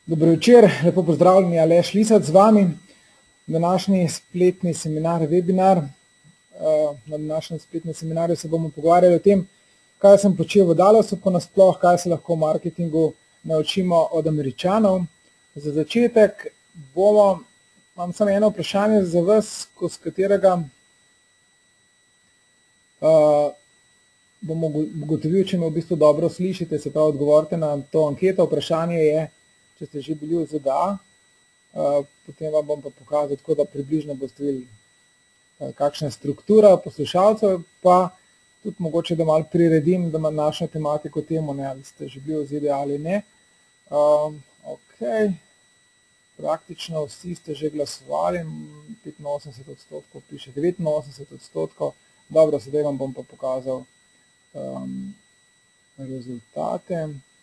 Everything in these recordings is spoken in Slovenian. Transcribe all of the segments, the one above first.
Dobro večer, lepo pozdravljeni, Aleš Lisac z vami. Današnji spletni seminar, webinar. Na današnjem spletnem seminarju se bomo pogovarjali o tem, kaj sem počel v Dallasu po nasploh, kaj se lahko v marketingu naučimo od Američanov. Za začetek imam samo eno vprašanje za vas, skozi katerega bom ugotovil, če me v bistvu dobro slišite, se pravi odgovorite na to anketo. Vprašanje je, če ste že bili v ZDA, potem vam bom pa pokazal, tako da približno boste videli, kakšna je struktura poslušalcev, pa tudi mogoče, da malo priredim, da imam našo tematiko temu, ali ste že bili v ZDA ali ne. Ok, praktično vsi ste že glasovali, 85% piše, 89%. Dobro, sedaj vam bom pa pokazal rezultate.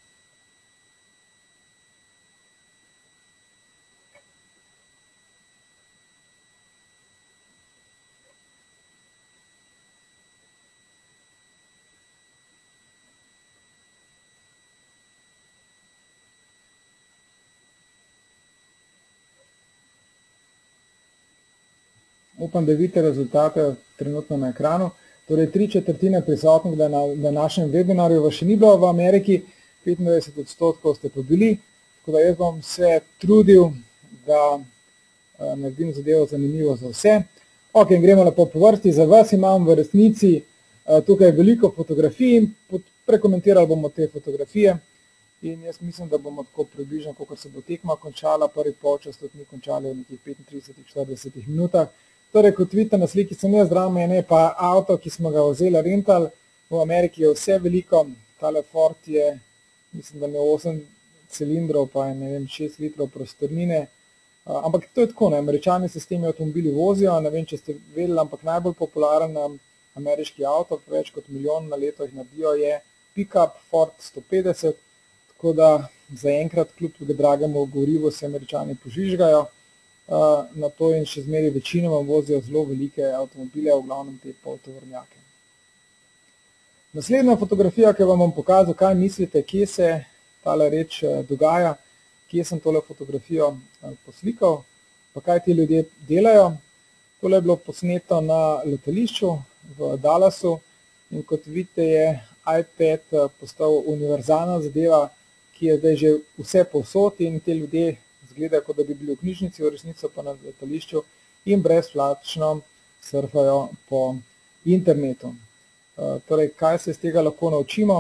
Upam, da vidite rezultate trenutno na ekranu. Torej, 3/4 prisotnih na današnjem webinarju vas še ni bilo v Ameriki, 25% ste pa bili, tako da jaz bom se trudil, da naredim zadevo zanimivo za vse. Ok, gremo lepo po vrsti. Za vas imam v resnici tukaj veliko fotografij in prekomentirali bomo te fotografije. In jaz mislim, da bomo tako približno, kako se bo tekma končala, prvi polčas tudi mi končali v nekih 35-40 minutah. Torej, kot vidite na sliki, sem jaz zraven mene, pa avto, ki smo ga vzeli rental. V Ameriki je vse veliko, tale Ford je, mislim, da ima 8 cilindrov, pa je, ne vem, 6 litrov prostornine. Ampak to je tako, Američani se s temi avtomobili vozijo, ne vem, če ste vedeli, ampak najbolj popularen ameriški avto, več kot 1 milijon na leto jih naredijo, je pick-up Ford 150, tako da zaenkrat kljub dragemu gorivu se Američani požižgajo na to in še zmeraj večinoma vozijo zelo velike avtomobile, v glavnem te poltovornjake. Naslednja fotografija, ki vam bom pokazal, kaj mislite, kje se tale reč dogaja, kje sem tole fotografijo poslikal, pa kaj ti ljudje delajo. Tole je bilo posneto na letališču v Dallasu in kot vidite je iPad postal univerzalna zadeva, ki je zdaj že vse povsod in te ljudje zgledajo, kot da bi bili v knjižnici, v resnici pa na letališču in brezplačno surfajo po internetu. Torej, kaj se iz tega lahko naučimo?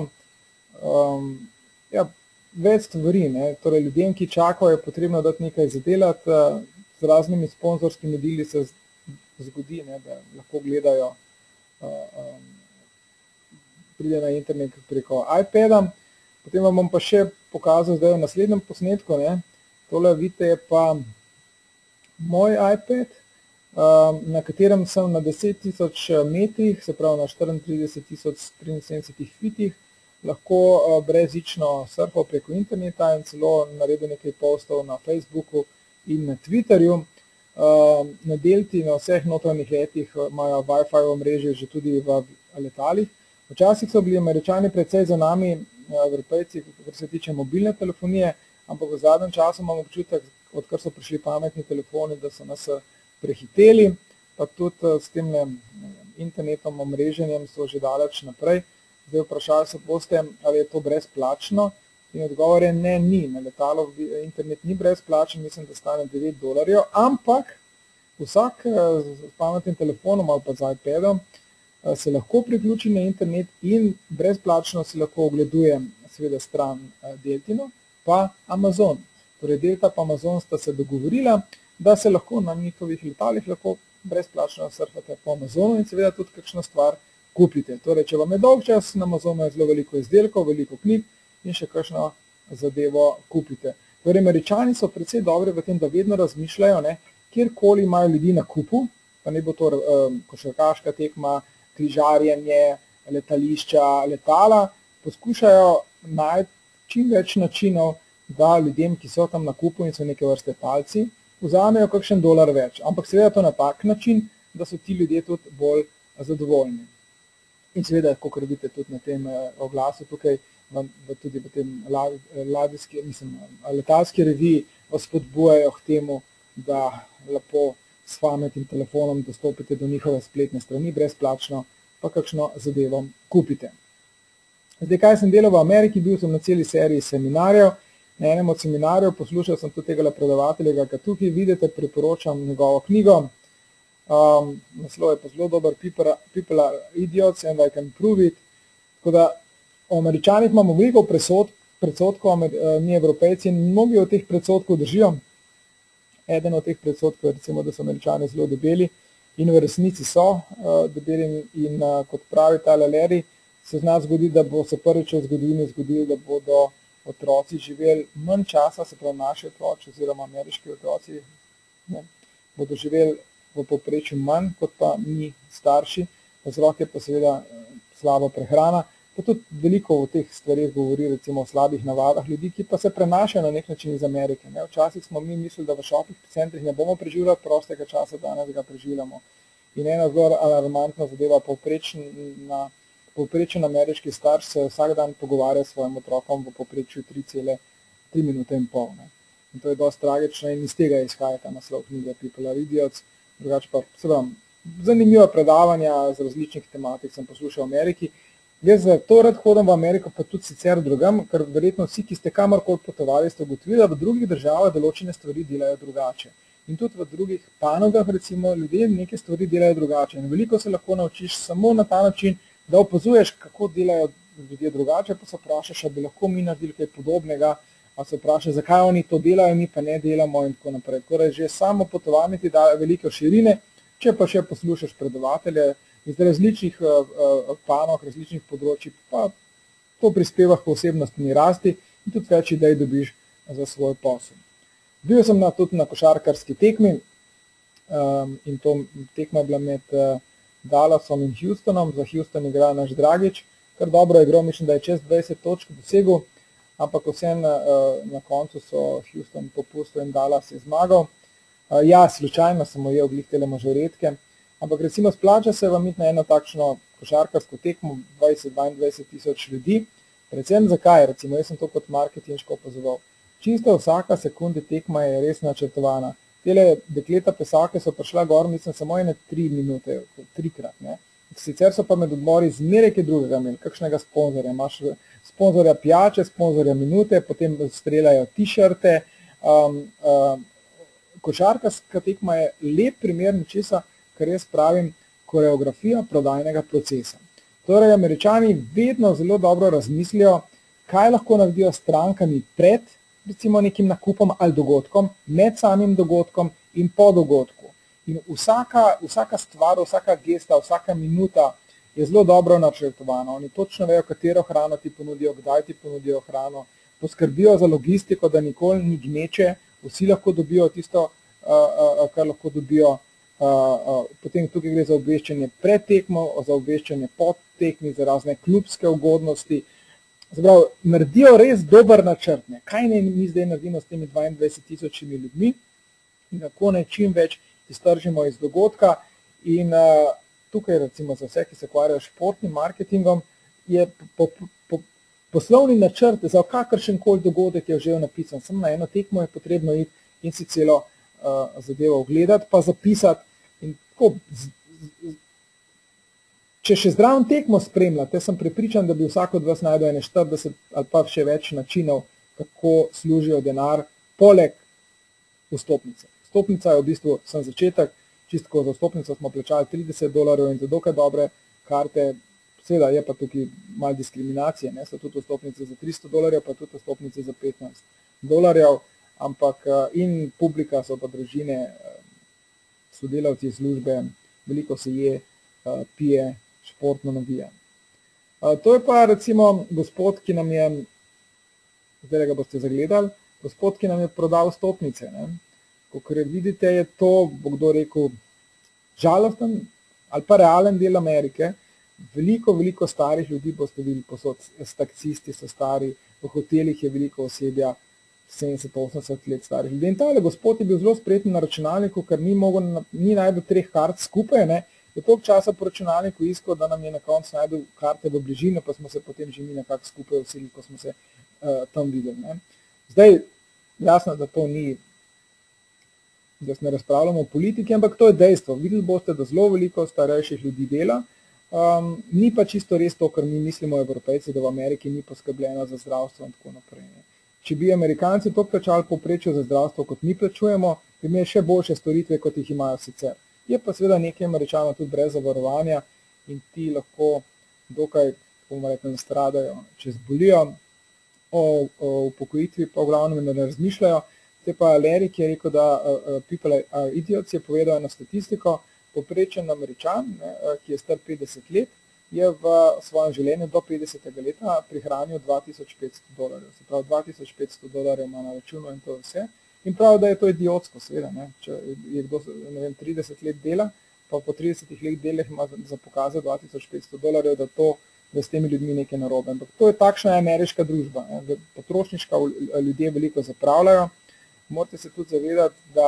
Več stvari. Torej, ljudem, ki čakajo, je potrebno dati nekaj zadelati. Z raznimi sponzorskimi deli se zgodi, da lahko gledajo, pride na internet preko iPada. Potem vam bom pa še pokazal zdaj v naslednjem posnetku. Tole vidite je pa moj iPad, na katerem sem na 10.000 metrih, se pravi na 34.073 fitih, lahko brezično surfal preko interneta in celo naredil nekaj postov na Facebooku in na Twitterju. Na Delti, na vseh notranjih letih imajo Wi-Fi omrežje že tudi v letalih. Včasih so bili Američani precej za nami, Evropejci, kar se tiče mobilne telefonije, ampak v zadnjem času imam občutek, odkar so prišli pametni telefoni, da so nas prehiteli, pa tudi s tem internetom, omreženjem so že daleč naprej. Zdaj vprašali se boste, ali je to brezplačno in odgovor je ne, ni. Na letalu internet ni brezplačen, mislim, da stane $9, ampak vsak s pametnim telefonom ali pa z iPadom se lahko priključi na internet in brezplačno si lahko ogleduje seveda stran Deltino pa Amazon. Torej Delta pa Amazon sta se dogovorila, da se lahko na njihovih letalih lahko brezplačno surfate po Amazonu in seveda tudi kakšno stvar kupite. Torej, če vam je dolg čas, na Amazonu je zelo veliko izdelkov, veliko knjig in še kakšno zadevo kupite. Torej, Američani so precej dobri v tem, da vedno razmišljajo, kjerkoli imajo ljudi na kupu, pa ne bo to košarkaška tekma, križarjenje, letališča, letala, poskušajo najti čim več načinov, da ljudem, ki so tam na kupu in so neke vrste talci, vzamejo kakšen $1 več. Ampak seveda to na tak način, da so ti ljudje tudi bolj zadovoljni. In seveda, kot vidite tudi na tem oglasu tukaj, tudi v tem letalski reviji vas spodbujajo k temu, da lepo s pametnim telefonom dostopite do njihove spletne strani brezplačno, pa kakšno zadevo kupite. Zdaj, kaj sem delal v Ameriki, bil sem na celi seriji seminarjev. Na enem od seminarjev poslušal sem tudi tega predavatelja, ki tukaj vidite, priporočam njegovo knjigo. Naslov je pa zelo dober, People are idiots and I can prove it. Tako da o Američanih imamo veliko predsodkov, mi Evropejci, in mnogi od teh predsodkov držijo. Eden od teh predsodkov je recimo, da so Američani zelo debeli, in v resnici so debeli, in kot pravi tale Larry, se zna zgoditi, da bo se prvič v zgodovini zgodilo, da bodo otroci živeli manj časa, se pravi naši otroci oziroma ameriški otroci, bodo živeli v povprečju manj kot pa mi starši. Vzrok je pa seveda slaba prehrana, pa tudi veliko o teh stvarih govori, recimo o slabih navadah ljudi, ki pa se prenašajo na nek način iz Amerike. Včasih smo mi mislili, da v shopping centrih ne bomo preživljali prostega časa, danes ga preživljamo. In ena zelo alarmantna zadeva, povprečen ameriški starš se vsak dan pogovarja s svojim otrokom v povprečju 3,3 minute in pol. In to je dosti tragično in iz tega izhaja ta naslov knjige People are idiots. Drugače pa zanimiva predavanja z različnih tematik sem poslušal v Ameriki. Jaz zato rad hodim v Ameriko, pa tudi sicer drugam, ker verjetno vsi, ki ste kamorkoli potovali, ste ugotovili, da v drugih državah določene stvari delajo drugače. In tudi v drugih panogah, recimo, ljudje neke stvari delajo drugače. In veliko se lahko naučiš samo na ta način, da opazuješ, kako delajo ljudje drugače, pa se vprašaš, ali bi lahko mi naredili kaj podobnega, ali se vprašaš, zakaj oni to delajo, mi pa ne delamo in tako naprej. Torej, že samo potovanje ti daje velike širine, če pa še poslušaš predavatelje iz različnih panog, različnih področji, pa to prispeva k osebnostni rasti in tudi več idej dobiš za svoj posel. Bil sem tudi na košarkarski tekmi in to tekma je bila med Dallasom in Houstonom. Za Houston igra naš Dragič, kar dobro je igral, mislim, da je čez 20 točk dosegel, ampak vseeno na koncu so Houston popustil in Dallas je zmagal. Ja, slučajno sem ujel glih tele mažoretke, ampak recimo splača se vam iti na eno takšno košarkarsko tekmo 20-22 tisoč ljudi. Predvsem zakaj? Recimo, jaz sem to kot marketinško opazoval. Čisto vsaka sekunde tekma je res načrtovana. Tele dekleta pesake so prišla gor, mislim, samo 3 minute, 3-krat. Sicer so pa med odmori zmeraj kaj drugega imeli, kakšnega sponzorja. Imaš sponzorja pijače, sponzorja minute, potem streljajo t-shirte. Košarkarska tekma je lep primer nečesa, kar jaz pravim koreografija prodajnega procesa. Torej, Američani vedno zelo dobro razmislijo, kaj lahko naredijo s strankami pred recimo nekim nakupom ali dogodkom, med samim dogodkom in po dogodku. In vsaka stvar, vsaka gesta, vsaka minuta je zelo dobro načrtovana. Oni točno vejo, katero hrano ti ponudijo, kdaj ti ponudijo hrano, poskrbijo za logistiko, da nikoli ni gneče, vsi lahko dobijo tisto, kar lahko dobijo. Potem tukaj gre za obveščanje pred tekmo, za obveščanje po tekmi, za razne klubske ugodnosti. Zaprav, naredijo res dober načrt. Kaj naj mi zdaj naredimo s temi 22 tisočimi ljudmi in kako naj čim več iztržimo iz dogodka. In tukaj recimo za vse, ki se ukvarjajo s športnim marketingom, je poslovni načrt za kakršen koli dogodek je že napisan. Samo na eno tekmo je potrebno iti in si celo zadevo ogledati, pa zapisati. In tako, če še zdravo tekmo spremljate, sem prepričan, da bi vsak od vas najdel 40 ali pa še več načinov, kako služijo denar, poleg vstopnice. Vstopnica je v bistvu sam začetek, čistko za vstopnico smo plačali $30 in za dokaj dobre karte, seveda je pa tukaj malo diskriminacije, so tudi vstopnice za $300, pa tudi vstopnice za $15, ampak in publika so pa družine, sodelavci službe, veliko se je, pije, športno navija. To je pa recimo gospod, ki nam je, zdaj ga boste zagledali, gospod, ki nam je prodal vstopnice. Kakor vidite, je to, bo kdo rekel, žalosten ali pa realen del Amerike. Veliko starih ljudi boste videli posod, taksisti so stari, v hotelih je veliko osebja, 70-80 let starih ljudi. In tale gospod je bil zelo spreten na računalniku, ker ni najdel 3 kart skupaj, je toliko časa po računalniku iskal, da nam je na koncu najdel karte v bližino, pa smo se potem že mi nekako skupaj vsili, ko smo se tam videli. Ne. Zdaj, jasno, da to ni, da se ne razpravljamo o politiki, ampak to je dejstvo. Videli boste, da zelo veliko starejših ljudi dela. Ni pa čisto res to, kar mi mislimo Evropejci, da v Ameriki ni poskrbljeno za zdravstvo in tako naprej. Ne. Če bi Amerikanci to plačali povprečju za zdravstvo, kot mi plačujemo, bi imeli še boljše storitve, kot jih imajo sicer. Je pa seveda nekaj Američanov tudi brez zavarovanja in ti lahko dokaj, bomo rekli, nastradajo, če zbolijo, o upokojitvi pa v glavnem ne razmišljajo. Te pa Larry, ki je rekel, da people are idiots, je povedal eno statistiko. Povprečen Američan, ki je star 50 let, je v svojem življenju do 50. leta prihranil $2500. Se pravi, $2500 ima na računu in to vse. In prav, da je to idiotsko, seveda. Ne? Če je kdo, ne vem, 30 let dela, pa po 30 let delih ima za pokazati $2500, da s temi ljudmi nekaj narobe. Ampak to je takšna ameriška družba. Ne? Potrošniška ljudje veliko zapravljajo. Morate se tudi zavedati, da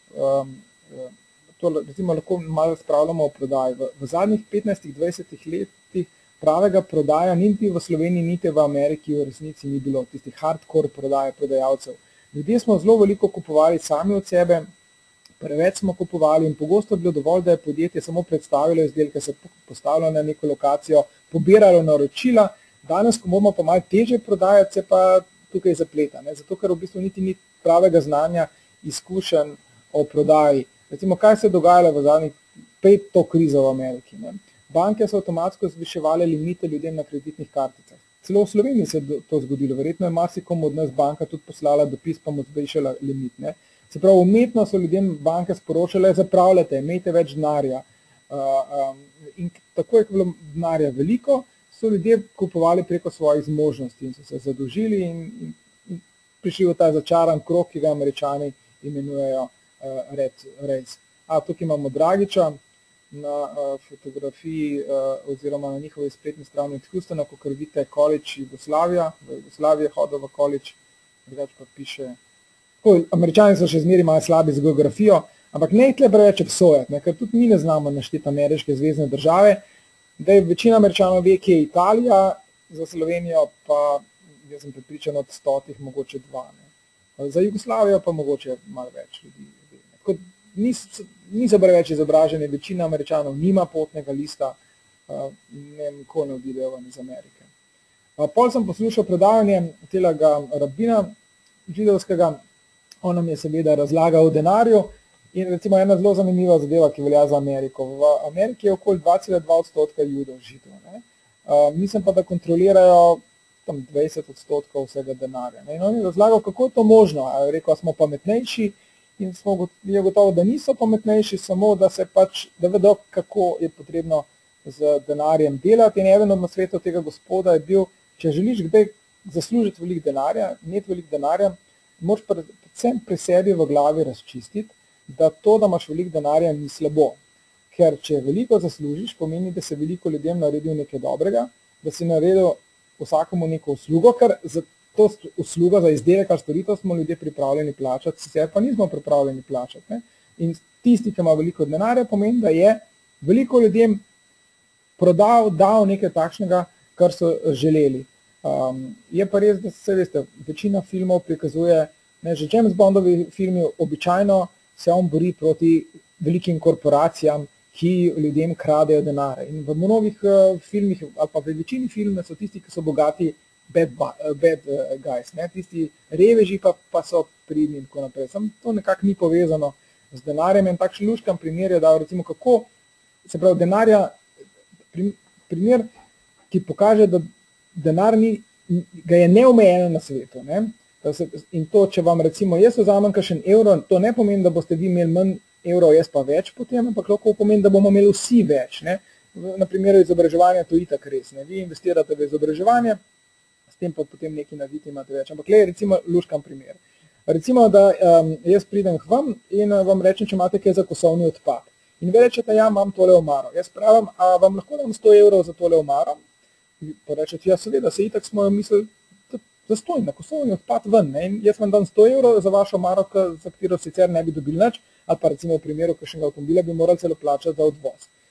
to recimo lahko malo spravljamo o prodaji. V zadnjih 15-20 letih pravega prodaja niti v Sloveniji, niti v Ameriki v resnici ni bilo, tistih hardcore prodaje prodajalcev. Ljudje smo zelo veliko kupovali sami od sebe, preveč smo kupovali in pogosto je bilo dovolj, da je podjetje samo predstavilo izdelke, se postavilo na neko lokacijo, pobiralo naročila. Danes, ko bomo pa malo težje prodajati, se pa tukaj zapleta, ne? Zato ker v bistvu niti ni pravega znanja, izkušenj o prodaji. Recimo, kaj se je dogajalo v zadnjih 5 to krizo v Ameriki? Ne? Banke so avtomatsko zviševale limite ljudem na kreditnih karticah. Celo v Sloveniji se je to zgodilo. Verjetno je marsikomu od nas banka tudi poslala dopis, pa mu zvišala limit. Ne? Se pravi, umetno so ljudem banke sporočale, zapravljate, imejte več denarja. In tako je bilo denarja veliko, so ljudje kupovali preko svojih zmožnosti in so se zadolžili in prišli v ta začaran krog, ki ga Američani imenujejo red race. Tukaj imamo Dragiča na fotografiji oziroma na njihovi spletni strani od Houstona, ko vidite college Jugoslavija, v Jugoslaviji je hodil v college, drugače pa piše. Američani so še zmeri malo slabi z geografijo, ampak ne tle preveč obsojati, ker tudi mi ne znamo našteti ameriške zvezne države, da je večina Američanov ve, ki je Italija, za Slovenijo pa jaz sem prepričan od 100, mogoče 2. Ne. Za Jugoslavijo pa mogoče malo več ljudi. Niso preveč izobraženi, večina Američanov nima potnega lista, nikoli ne odidejo ven iz Amerike. Pol sem poslušal predavanje telega rabina židovskega, on nam je seveda razlagal o denarju in recimo ena zelo zanimiva zadeva, ki velja za Ameriko. V Ameriki je okoli 2,2% Judov židov. Ne? Mislim pa, da kontrolirajo tam 20% vsega denarja. Ne? In on je razlagal, kako je to možno. Rekel, smo pametnejši, in smo gotovo, da niso pametnejši, samo da se da vedo, kako je potrebno z denarjem delati. In eden od nasvetov tega gospoda je bil, če želiš kdaj zaslužiti veliko denarja, imeti veliko denarja, moraš predvsem pri sebi v glavi razčistiti, da to, da imaš veliko denarja, ni slabo. Ker če veliko zaslužiš, pomeni, da si veliko ljudem naredil nekaj dobrega, da si naredil vsakomu neko uslugo, ker za to uslugo, za izdelek ali storitev smo ljudje pripravljeni plačati, sicer pa nismo pripravljeni plačati. Ne? In tisti, ki ima veliko denarja, pomeni, da je veliko ljudem dal nekaj takšnega, kar so želeli. Je pa res, da se veste, večina filmov prikazuje, že James Bondovi filmi običajno se on bori proti velikim korporacijam, ki ljudem kradejo denare. In v mnogih filmih, ali pa v večini filmov so tisti, ki so bogati, bad guys, ne? Tisti reveži pa so pridni in tako naprej. Samo to nekako ni povezano z denarjem. In takšen luškan primer je dal, recimo, kako se pravi denarja, primer, ki pokaže, da denar ga je neomejeno na svetu. Ne? In to, če vam recimo jaz vzamem kakšen evro, to ne pomeni, da boste vi imeli manj evrov, jaz pa več potem, ampak lahko pomeni, da bomo imeli vsi več. Ne? Na primeru izobraževanja to itak res. Ne? Vi investirate v izobraževanje, s tem pa potem neki narediti imate več. Ampak le, recimo, luškan primer. Recimo, da jaz pridem k vam in vam rečem, če imate kaj za kosovni odpad. In vi rečete, ja, imam tole omaro. Jaz pravim, a vam lahko dam 100 evrov za tole omaro? Pa rečete, ja, seveda, se itak smo jo mislili, zastojn, na kosovni odpad ven. Ne? In jaz vam dam 100 evrov za vašo omaro, za katero sicer ne bi dobili nič, ali pa recimo v primeru kakšnega avtomobila bi morali celo plačati za odvoz.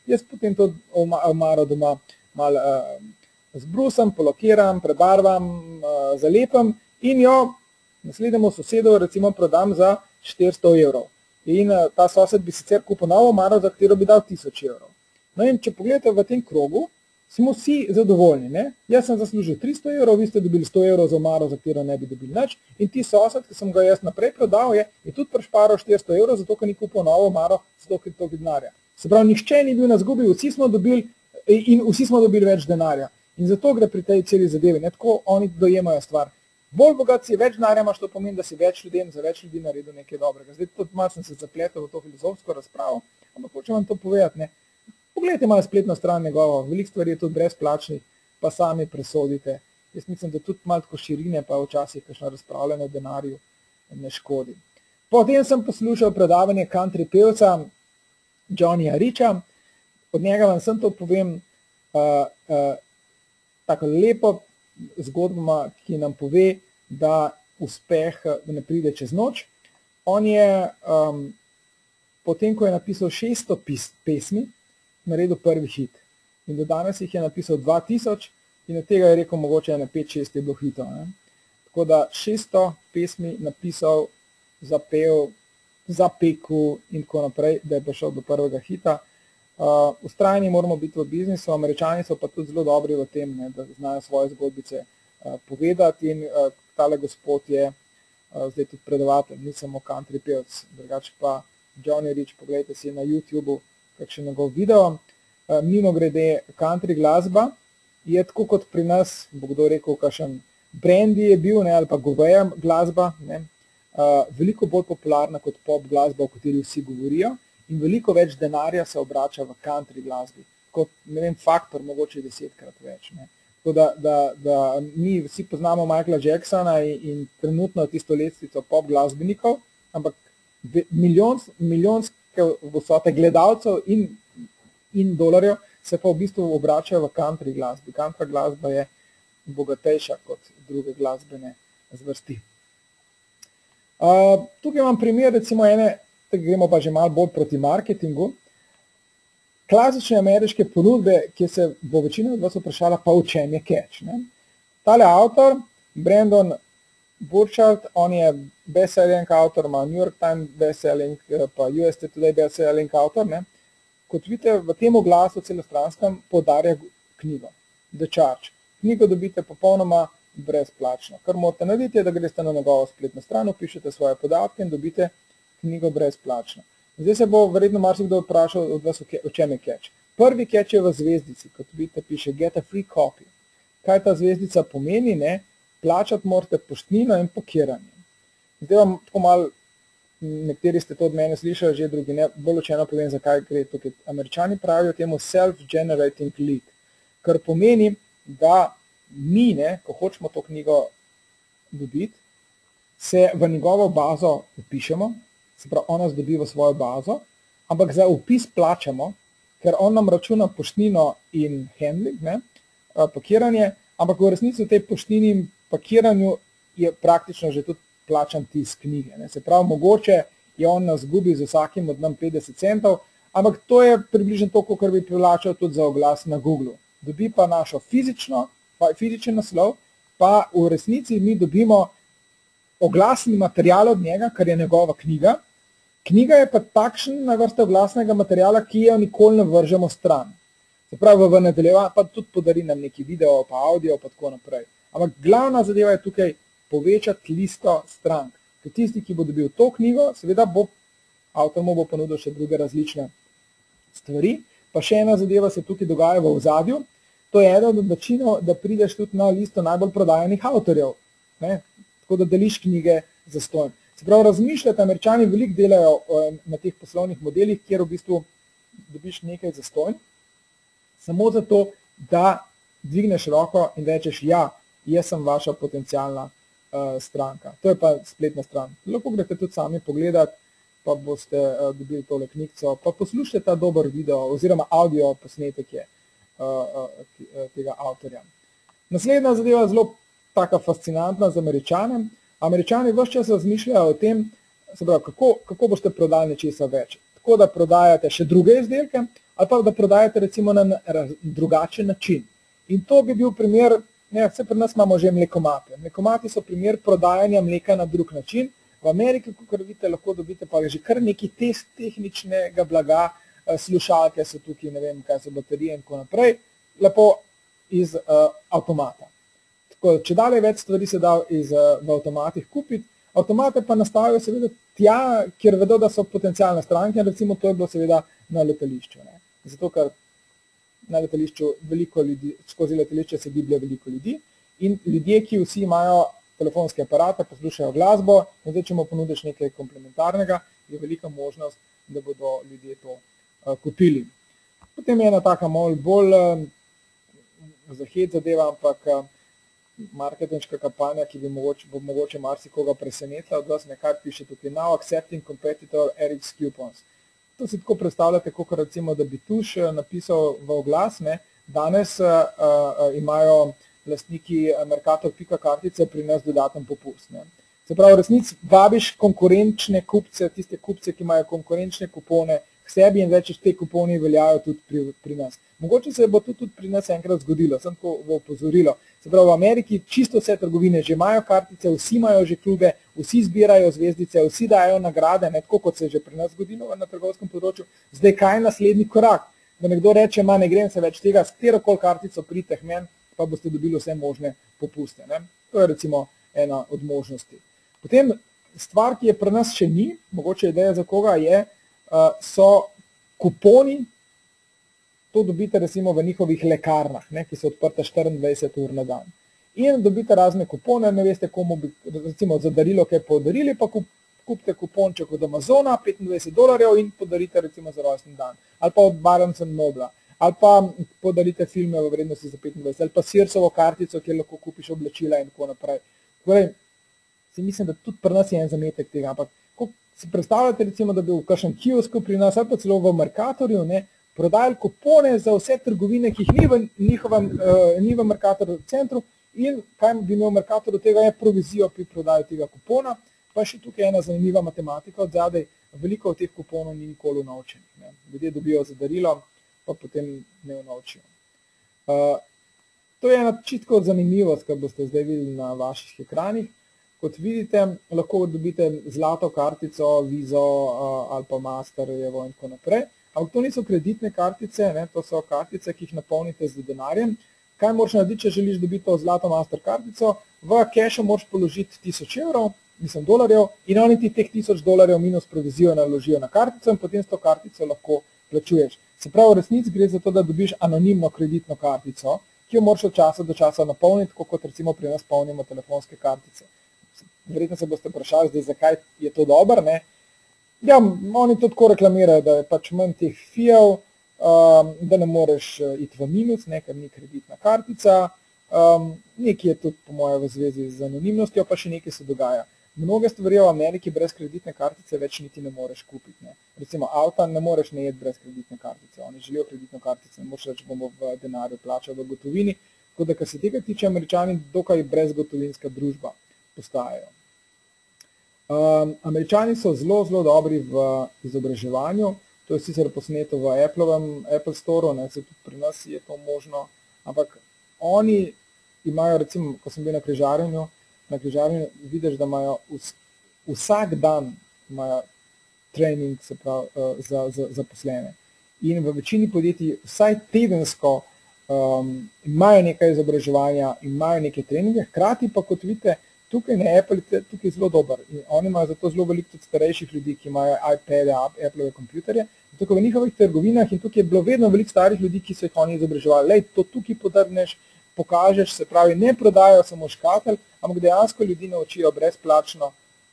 jaz potem to omaro doma malo zbrusam, polokiram, prebarvam, zalepam in jo naslednjemu sosedu recimo prodam za 400 evrov. In ta sosed bi sicer kupil novo omaro, za katero bi dal 1000 evrov. No in če pogledate v tem krogu, smo vsi zadovoljni. Ne? Jaz sem zaslužil 300 evrov, vi ste dobili 100 evrov za omaro, za katero ne bi dobili nič, in ti sosed, ki sem ga jaz naprej prodal, je tudi prešparal 400 evrov, zato ker ni kupil novo omaro, zato ker toliko denarja. Se pravi, nihče ni bil na zgubi, vsi smo dobili več denarja. In zato gre pri tej celi zadevi, ne? Tako oni dojemajo stvar. Bolj bogat si, več denarja imaš, to pomeni, da si za več ljudi naredil nekaj dobrega. Zdaj, tudi malo sem se zapletel v to filozofsko razpravo, ampak hočem vam to povedati, ne? Poglejte malo spletno stran njegovo, veliko stvari je tudi brezplačnih, pa sami presodite. Jaz mislim, da tudi malo tako širine, pa včasih kakšno razpravljanje o denarju ne škodi. Potem sem poslušal predavanje country pevca Johnnyja Richa, od njega vam sem to povem, tako lepo zgodbama, ki nam pove, da uspeh ne pride čez noč. On je, potem ko je napisal 600 pesmi, naredil prvi hit. In do danes jih je napisal 2000 in od tega je rekel, mogoče na 5-6 je bilo hitov. Tako da 600 pesmi napisal, zapel, zapekel in tako naprej, da je prišel do prvega hita. Vztrajni moramo biti v biznisu, Američani so pa tudi zelo dobri v tem, ne, da znajo svoje zgodbice povedati in tale gospod je zdaj tudi predavatelj, ni samo country pevc, drugače pa Johnny Rich, pogledajte si na YouTubeu kakšen njegov video. Mimo grede, country glasba je tako kot pri nas, bo kdo rekel, kakšen brandy je bil, ne, ali pa goveja glasba, ne, veliko bolj popularna kot pop glasba, o kateri vsi govorijo, in veliko več denarja se obrača v country glasbi, kot, ne vem, faktor mogoče 10-krat več. Ne. Tako da mi vsi poznamo Michaela Jacksona in trenutno tisto lestvico pop glasbenikov, ampak milijonske vsote gledalcev in dolarjev se pa v bistvu obračajo v country glasbi. Country glasba je bogatejša kot druge glasbene zvrsti. Tukaj imam primer recimo ene, tako gremo pa že malo bolj proti marketingu, klasične ameriške ponudbe, ki se bo večina od vas vprašala, pa v čem je catch. Ne? Tale avtor, Brandon Burchard, on je best-selling autor, ima New York Times best-selling, pa USA Today best-selling autor. Ne? Kot vidite, v tem oglasu celostranskem podarja knjigo, The Charge. Knjigo dobite popolnoma brezplačno. Kar morate narediti je, da greste na njegovo spletno stran, pišete svoje podatke in dobite knjigo brezplačno. Zdaj se bo verjetno marsikdo vprašal od vas, o čem je catch. Prvi catch je v zvezdici, kot vidite piše get a free copy. Kaj ta zvezdica pomeni, ne? Plačati morate poštnino in pakiranje. Zdaj vam tako malo, nekateri ste to od mene slišali, že drugi ne, bolj učeno povem, zakaj gre tukaj. Američani pravijo temu self-generating lead, kar pomeni, da mi, ne, ko hočemo to knjigo dobiti, se v njegovo bazo upišemo, se pravi, on nas dobi v svojo bazo, ampak za upis plačamo, ker on nam računa poštnino in handling, ne, pakiranje, ampak v resnici v tej poštnini in pakiranju je praktično že tudi plačan tisk knjige. Ne. Se pravi, mogoče je on nas gubi z vsakim od nam 50 centov, ampak to je približno to, kar bi plačal tudi za oglas na Google. Dobi pa našo fizičen naslov, pa v resnici mi dobimo oglasni material od njega, kar je njegova knjiga. Knjiga je pa takšna vrsta oglasnega materiala, ki jo nikoli ne vržemo stran. Se pravi, v nadaljevanju pa tudi podari nam neki video, pa audio, pa tako naprej. Ampak glavna zadeva je tukaj povečati listo strank. Ker tisti, ki bo dobil to knjigo, seveda bo avtor mu bo ponudil še druge različne stvari. Pa še ena zadeva se tukaj dogaja v ozadju. To je ena od načinov, da prideš tudi na listo najbolj prodajanih avtorjev. Ne? Tako da deliš knjige zastonj. Se pravi, razmišljate, Američani veliko delajo na teh poslovnih modelih, kjer v bistvu dobiš nekaj zastonj, samo zato, da dvigneš roko in rečeš, ja, jaz sem vaša potencialna stranka. To je pa spletna stran. Lahko greste tudi sami pogledati, pa boste dobili tole knjigico, pa poslušajte ta dober video oziroma audio posnetek je tega avtorja. Naslednja zadeva je zelo taka fascinantna z Američanem. Američani ves čas razmišljajo o tem, se pravi, kako boste prodali nečesa več. Tako da prodajate še druge izdelke, ali pa da prodajate recimo na drugačen način. In to bi bil primer, vse pri nas imamo že mlekomate. Mlekomati so primer prodajanja mleka na drug način. V Ameriki, kot vidite, lahko dobite pa že kar neki test tehničnega blaga, slušalke so tukaj, ne vem, kaj so baterije in tako naprej, lepo iz avtomata. Tako, če dalje več stvari se da v avtomatih kupiti, avtomate pa nastavijo seveda tja, kjer vedo, da so potencialne stranke, recimo to je bilo seveda na letališču. Ne. Zato, ker na letališču veliko ljudi, skozi letališče se giblje veliko ljudi in ljudje, ki vsi imajo telefonske aparate, poslušajo glasbo in zdaj, če mu ponudiš nekaj komplementarnega, je velika možnost, da bodo ljudje to kupili. Potem je ena taka malo bolj zahet zadeva, ampak marketinška kampanja, ki bo mogoče marsikoga presenetila od vas, nekaj piše tukaj, now accepting competitor RX coupons. To si tako predstavljate, kot recimo, da bi tuš napisal v oglas, ne, danes imajo lastniki Mercator.pika kartice pri nas dodaten popust. Ne. Se pravi, v resnici vabiš konkurenčne kupce, tiste kupce, ki imajo konkurenčne kupone k sebi in rečeš, te kuponi veljajo tudi pri nas. Mogoče se bo to tudi pri nas enkrat zgodilo, sem tako v opozorilo. Se pravi, v Ameriki čisto vse trgovine že imajo kartice, vsi imajo že klube, vsi zbirajo zvezdice, vsi dajo nagrade, ne, tako kot se je že pri nas zgodilo na trgovskem področju. Zdaj, kaj je naslednji korak? Da nekdo reče, ne grem se več tega, s katerokoli kartico pridite k meni, pa boste dobili vse možne popuste. Ne? To je recimo ena od možnosti. Potem stvar, ki je pri nas še ni, mogoče ideja za koga je, so kuponi, to dobite recimo v njihovih lekarnah, ne, ki so odprte 24 ur na dan. In dobite razne kupone, ne veste, komu bi recimo za darilo kaj podarili, pa kupite kuponček od Amazona, $25 in podarite recimo za rojstni dan. Ali pa od Barnes & Noble, ali pa podarite filme v vrednosti za 25, ali pa Searsovo kartico, kjer lahko kupiš oblačila in tako naprej. Torej, si mislim, da tudi pri nas je en zametek tega, ampak ko si predstavljate recimo, da bi v kakšnem kiosku pri nas, ali pa celo v Mercatorju, ne, prodajali kupone za vse trgovine, ki jih ni v Mercator centru in kaj bi imel Mercator od tega je provizijo pri prodaji tega kupona, pa še tukaj ena zanimiva matematika od zadaj, veliko od teh kuponov ni nikoli unovčenih. Ljudje dobijo za darilo, pa potem ne unovčijo. To je ena čisto zanimivost, kar boste zdaj videli na vaših ekranih. Kot vidite, lahko dobite zlato kartico, Vizo ali pa Masterjevo in tako naprej. Ampak to niso kreditne kartice, ne, to so kartice, ki jih napolnite z denarjem. Kaj moraš narediti, če želiš dobiti to zlato Master kartico? V kešu moraš položiti $1000, dolarjev, in oni ti teh $1000 minus provizijo naložijo na kartico in potem s to kartico lahko plačuješ. Se pravi, v resnici gre za to, da dobiš anonimno kreditno kartico, ki jo moraš od časa do časa napolniti, kot recimo pri nas polnimo telefonske kartice. Verjetno se boste vprašali zdaj, zakaj je to dobro, ne? Ja, oni to tako reklamirajo, da je pač manj teh fijev, da ne moreš iti v minus, ne, ker ni kreditna kartica, nekaj je tudi po moje v zvezi z anonimnostjo, pa še nekaj se dogaja. Mnoge stvari v Ameriki brez kreditne kartice več niti ne moreš kupiti. Ne. Recimo avta ne moreš najeti brez kreditne kartice, oni želijo kreditno kartico, ne moreš reči, bomo v denarju plačali v gotovini, tako da, kar se tega tiče, Američani dokaj brezgotovinska družba postajajo. Američani so zelo, zelo dobri v izobraževanju, to je sicer posneto v Apple Store, ne, se tudi pri nas je to možno, ampak oni imajo, recimo, ko sem bil na križarjenju vidiš, da imajo vsak dan imajo trening, se pravi, za zaposlene. In v večini podjetij vsaj tedensko imajo nekaj izobraževanja, imajo neke treninge, hkrati pa, kot vidite, tukaj na Apple je tukaj zelo dober. In oni imajo zato zelo veliko tudi starejših ljudi, ki imajo iPade, Appleove kompjuterje. Zato v njihovih trgovinah in tukaj je bilo vedno veliko starih ljudi, ki so jih oni izobraževali. Lej, to tukaj podrneš, pokažeš, se pravi, ne prodajajo samo škatelj, ampak dejansko ljudi naučijo brezplačno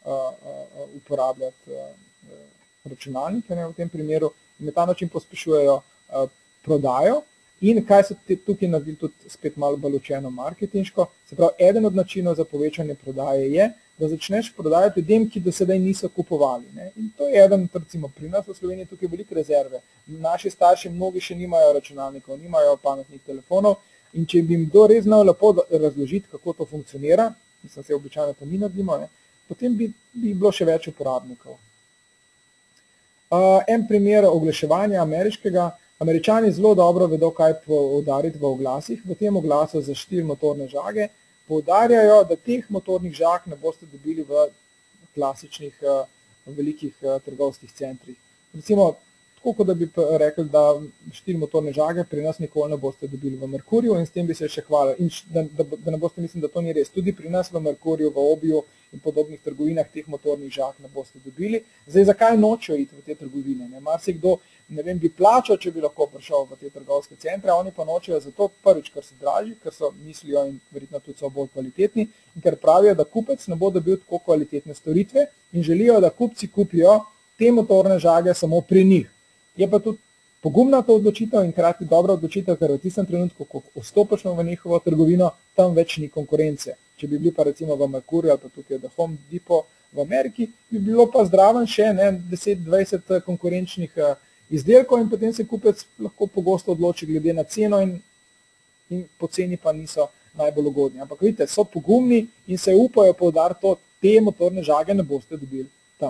uporabljati računalnike, ne, v tem primeru, in na ta način pospešujejo prodajo. In kaj so tukaj naredili tudi spet malo bolj učeno marketinško, se pravi, eden od načinov za povečanje prodaje je, da začneš prodajati ljudem, ki do sedaj niso kupovali. Ne. In to je eden, recimo pri nas v Sloveniji tukaj veliko rezerve. Naši starši mnogi še nimajo računalnikov, nimajo pametnih telefonov in če bi jim kdo res znal lepo razložiti, kako to funkcionira, mislim, se običajno to mi naredimo, ne, potem bi bilo še več uporabnikov. En primer oglaševanja ameriškega, Američani zelo dobro vedo, kaj poudariti v oglasih. V tem oglasu za štiri motorne žage poudarjajo, da teh motornih žag ne boste dobili v klasičnih velikih trgovskih centrih. Recimo, tako kot da bi rekli, da štiri motorne žage pri nas nikoli ne boste dobili v Merkurju in s tem bi se še hvalili. In da ne boste mislili, da to ni res. Tudi pri nas v Merkurju, v Obiju in podobnih trgovinah teh motornih žag ne boste dobili. Zdaj, zakaj nočejo iti v te trgovine? Marsikdo, ne vem, bi plačal, če bi lahko prišel v te trgovske centre, oni pa nočejo zato prvič, ker so dražji, ker so mislijo in verjetno tudi so bolj kvalitetni in ker pravijo, da kupec ne bo dobil tako kvalitetne storitve in želijo, da kupci kupijo te motorne žage samo pri njih. Je pa tudi pogumna to odločitev in hkrati dobra odločitev, ker v tistem trenutku, ko vstopiš v njihovo trgovino, tam več ni konkurence. Če bi bili pa recimo v Merkurju ali pa tukaj v Home Depot v Ameriki, bi bilo pa zdraven še 10-20 konkurenčnih izdelkov in potem se kupec lahko pogosto odloči glede na ceno in po ceni pa niso najbolj ugodni. Ampak vidite, so pogumni in se upajo poudariti to, te motorne žage ne boste dobili tam.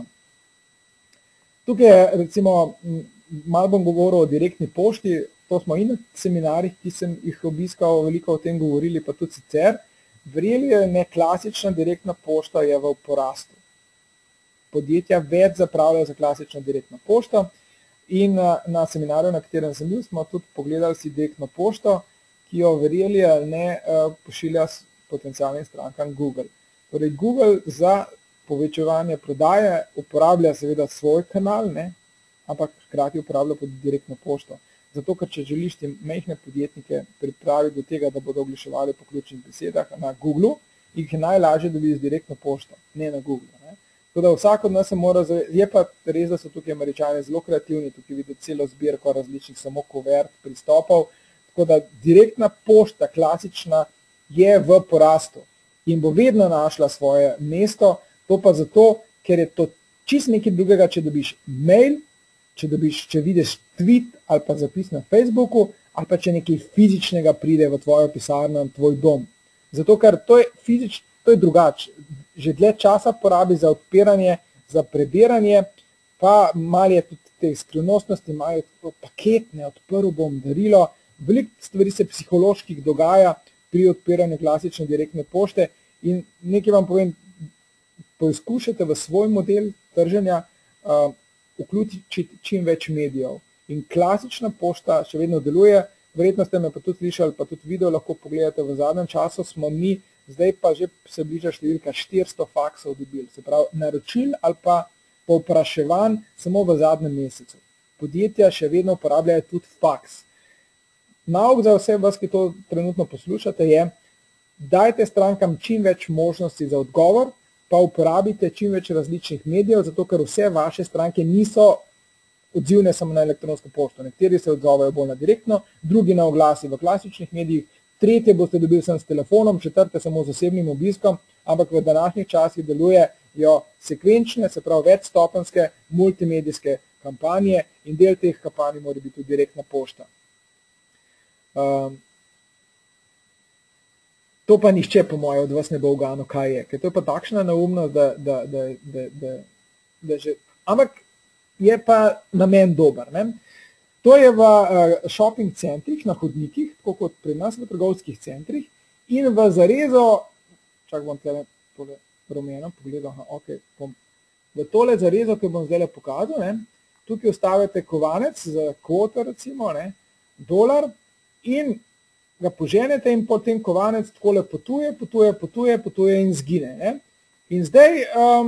Tukaj je recimo, malo bom govoril o direktni pošti, to smo in na seminarjih, ki sem jih obiskal, veliko o tem govorili, pa tudi sicer. Verjeli je, ne, klasična direktna pošta je v porastu. Podjetja več zapravljajo za klasično direktno pošto in na seminarju, na katerem sem bil, smo tudi pogledali si direktno pošto, ki jo verjeli ali ne pošilja s potencialnim strankam Google. Torej Google za povečevanje prodaje uporablja seveda svoj kanal, ne, ampak hkrati uporablja tudi direktno pošto. Zato, ker če želiš te majhne podjetnike pripraviti do tega, da bodo oglaševali po ključnih besedah na Google, jih je najlažje dobiti z direktno pošto, ne na Google. Ne. Tako da vsak od nas se mora zavedati, je pa res, da so tukaj Američani zelo kreativni, tukaj videti celo zbirko različnih samo kuvert, pristopov, tako da direktna pošta, klasična, je v porastu in bo vedno našla svoje mesto, to pa zato, ker je to čisto nekaj drugega, če dobiš mail, če vidiš tweet ali pa zapis na Facebooku, ali pa če nekaj fizičnega pride v tvojo pisarno, v tvoj dom. Zato, ker to je drugače. Že dlje časa porabi za odpiranje, za prebiranje, pa malo je tudi te skrivnostnosti, malo paketne, odprl bom darilo. Veliko stvari se psiholoških dogaja pri odpiranju klasične direktne pošte in nekaj vam povem, poizkušajte v svoj model trženja vključiti čim več medijev. In klasična pošta še vedno deluje, verjetno ste me pa tudi slišali, pa tudi video lahko pogledate, v zadnjem času smo mi, zdaj pa že se bliža številka 400 faksov dobili, se pravi naročil ali pa povpraševanj samo v zadnjem mesecu. Podjetja še vedno uporabljajo tudi faks. Nauk za vse vas, ki to trenutno poslušate, je, dajte strankam čim več možnosti za odgovor, pa uporabite čim več različnih medijev, zato ker vse vaše stranke niso odzivne samo na elektronsko pošto. Nekateri se odzovejo bolj na direktno, drugi na oglasi v klasičnih medijih, tretje boste dobili sem s telefonom, četrte samo z osebnim obiskom, ampak v današnjih časih delujejo sekvenčne, se pravi večstopenjske multimedijske kampanje in del teh kampanj mora biti tudi direktna pošta. To pa nihče po moje od vas ne bo uganil, kaj je, ker to je pa takšna neumnost, da že... Ampak je pa namen dober. Ne? To je v shopping centrih, na hodnikih, tako kot pri nas v trgovskih centrih in v zarezo, čak bom tole rumeno pogledal, ok, v tole zarezo, ki bom zdaj pokazal, ne? Tukaj ustavite kovanec za kvoto recimo, ne? $, in ga poženete in potem kovanec takole potuje in zgine. Ne? In zdaj,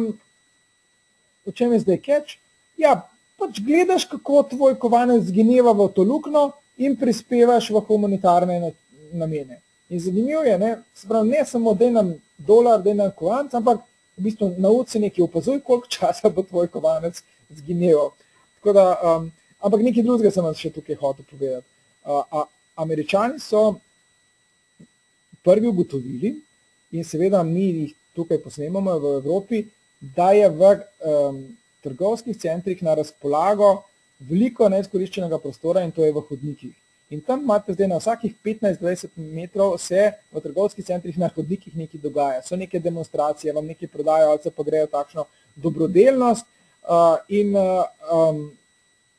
v čem je zdaj catch? Ja, pač gledaš, kako tvoj kovanec zgineva v to luknjo in prispevaš v humanitarne namene. In zanimivo je, ne, ne samo daj nam $, daj nam kovanec, ampak v bistvu nauči se nekaj, opazuj, koliko časa bo tvoj kovanec zgineval. Tako da, ampak nekaj drugega sem vam še tukaj hotel povedati. Američani so prvi ugotovili in seveda mi jih tukaj posnemamo v Evropi, da je v trgovskih centrih na razpolago veliko neizkoriščenega prostora in to je v hodnikih. In tam imate zdaj na vsakih 15-20 metrov se v trgovskih centrih na hodnikih nekaj dogaja. So neke demonstracije, vam nekaj prodajo ali se pa grejo takšno dobrodelnost in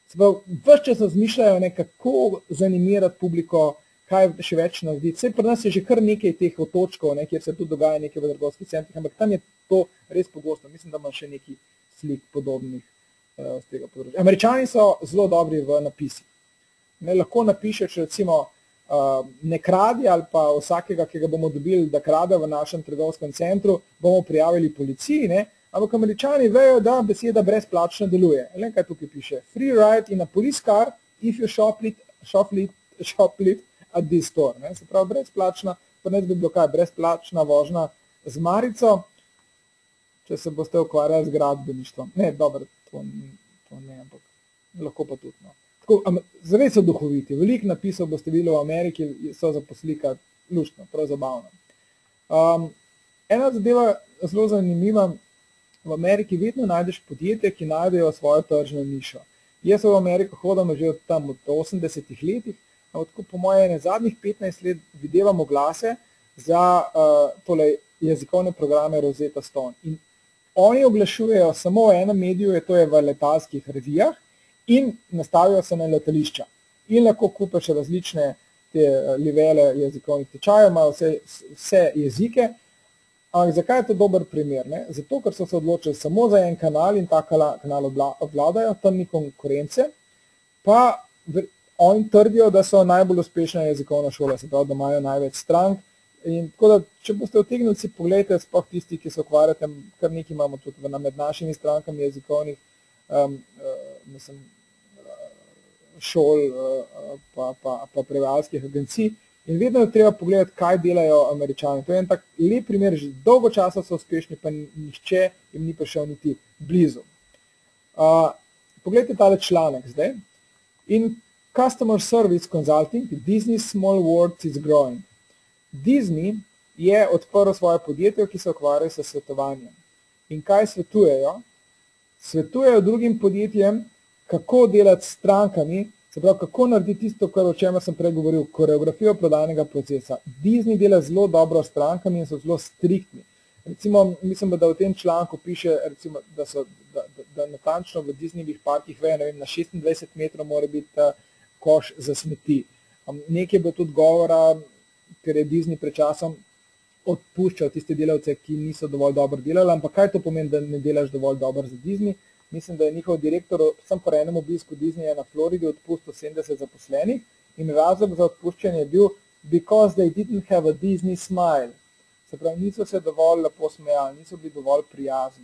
Ves čas razmišljajo, kako zanimirati publiko, kaj še več narediti. Saj pri nas je že kar nekaj teh otočkov, kjer se tudi dogaja nekaj v trgovskih centrih, ampak tam je to res pogosto. Mislim, da imam še nekaj slik podobnih z tega področja. Američani so zelo dobri v napisih. Lahko napišeš recimo ne kradi ali pa vsakega, ki ga bomo dobili, da krade v našem trgovskem centru, bomo prijavili policiji, ampak Američani vejo, da beseda brezplačno deluje. Kaj tukaj piše? Free ride in a police car if you shoplift at this store. Se pravi, brezplačna, pa ne bi bilo kaj, brezplačna vožnja z marico, če se boste ukvarjali z gradbeništvom. Ne, dobro, to ne, ampak lahko pa tudi. Zares so duhoviti. Veliko napisov boste videli v Ameriki, so za poslika luštno, prav zabavno. Ena zadeva zelo zanimiva, v Ameriki vedno najdeš podjetje, ki najdejo svojo tržno nišo. Jaz v Ameriko hodim že od 80-ih letih, ampak po moje zadnjih 15 let videvam oglase za jezikovne programe Rosetta Stone. In oni oglašujejo samo v enem mediju, to je v letalskih revijah, in nastavijo se na letališča. In lahko kupiš različne te livele jezikovnih tečajev, imajo vse jezike. Ampak zakaj je to dober primer? Zato, ker so se odločili samo za en kanal in ta kanal obvladajo, tam ni konkurence, pa oni trdijo, da so najbolj uspešna jezikovna šola, se pravi, da imajo največ strank. In tako da, če boste utegnili si pogledajte, sploh tisti, ki se ukvarjate, kar nekaj imamo tudi med našimi strankami jezikovnih, šol pa prevajalskih agencij, in vedno je treba pogledati, kaj delajo Američani. To je en tak lep primer, že dolgo časa so uspešni, pa nihče jim ni prišel niti blizu. Poglejte tale članek zdaj. In Customer Service Consulting, Disney Small World is Growing. Disney je odprl svoje podjetje, ki se ukvarjajo s svetovanjem. In kaj svetujejo? Svetujejo drugim podjetjem, kako delati s strankami, se pravi, kako narediti tisto, o čemer sem prej govoril, koreografijo prodajnega procesa. Disney dela zelo dobro s strankami in so zelo striktni. Recimo, mislim, da v tem članku piše, recimo, da natančno v Disneyjevih parkih vejo, na 26 metrov mora biti koš za smeti. Nekaj je bilo tudi govora, ker je Disney pred časom odpuščal tiste delavce, ki niso dovolj dobro delali, ampak kaj to pomeni, da ne delaš dovolj dobro za Disney? Mislim, da je njihov direktor sam po enem obisku Disneyja na Floridi odpustil 70 zaposlenih in razlog za odpuščanje je bil because they didn't have a Disney smile. Se pravi, niso se dovolj lepo smejali, niso bili dovolj prijazni.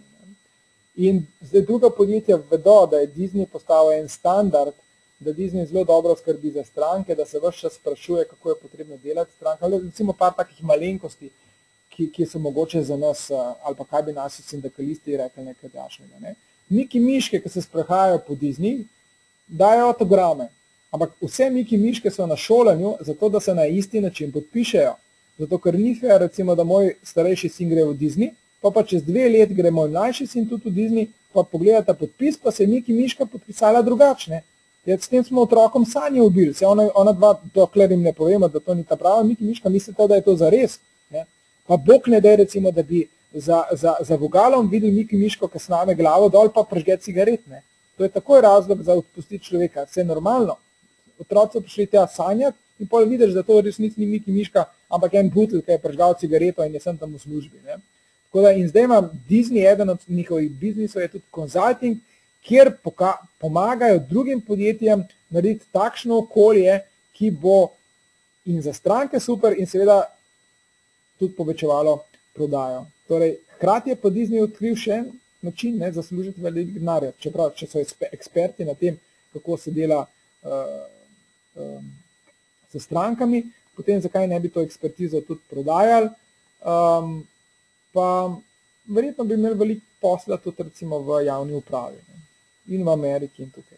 In zdaj druga podjetja vedo, da je Disney postal en standard, da Disney zelo dobro skrbi za stranke, da se ves čas sprašuje, kako je potrebno delati stranke. Recimo par takih malenkosti, ki so mogoče za nas, ali pa kaj bi naši sindikalisti rekli nekaj dašnega. Miki miške, ki se sprehajajo po Disney, dajo autograme, ampak vse Miki miške so na šolanju, zato da se na isti način podpišejo. Zato, ker ni fair, recimo, da moj starejši sin gre v Disney, pa čez 2 let gre moj mlajši sin tudi v Disney, pa pogledata podpis, pa se je Miki miška podpisala drugačne. S tem smo otrokom sanje ubili, se ona dva, dokler jim ne povemo, da to ni ta prava Miki miška, mislite, da je to zares. Pa Bog ne daj, recimo, da bi za vogalom videli Miki miško, ki sname glavo dol, pa pržge cigaret. To je takoj razlog za odpustiti človeka, vse je normalno. Otroci so prišli tja sanjati in potem vidiš, da to resnici ni Miki miška, ampak en butelj, ki je pržgal cigareto in je sem tam v službi. Tako da in zdaj ima Disney, eden od njihovih biznisov je tudi consulting, kjer pomagajo drugim podjetjem narediti takšno okolje, ki bo in za stranke super in seveda tudi povečevalo prodajo. Torej, hkrati je pa Disney odkril še en način zaslužiti veliko denarja, čeprav če so eksperti na tem, kako se dela s strankami, potem zakaj ne bi to ekspertizo tudi prodajali, pa verjetno bi imeli veliko posla tudi recimo v javni upravi in v Ameriki in tukaj.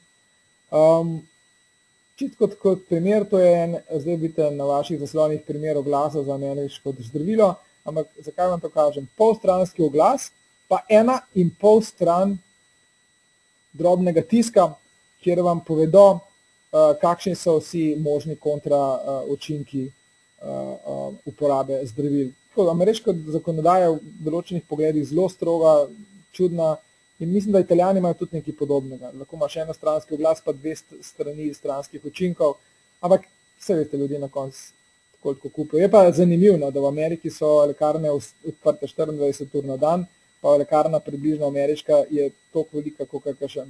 Čisto kot primer, to je zdaj vidite na vaših zaslonih primer oglasa za ameriško zdravilo, ampak zakaj vam to kažem? Polstranski oglas, pa 1,5 stran drobnega tiska, kjer vam povedo, kakšni so vsi možni kontra učinki uporabe zdravil. Ameriška zakonodaja je v določenih pogledih zelo stroga, čudna In mislim, da Italijani imajo tudi nekaj podobnega. Lahko imaš enostranski oglas, pa 2 strani stranskih učinkov, ampak vse veste, ljudje na koncu tako kupijo. Je pa zanimivo, da v Ameriki so lekarne odprte 24 ur na dan, pa lekarna približno ameriška je toliko velika, kot kakšen.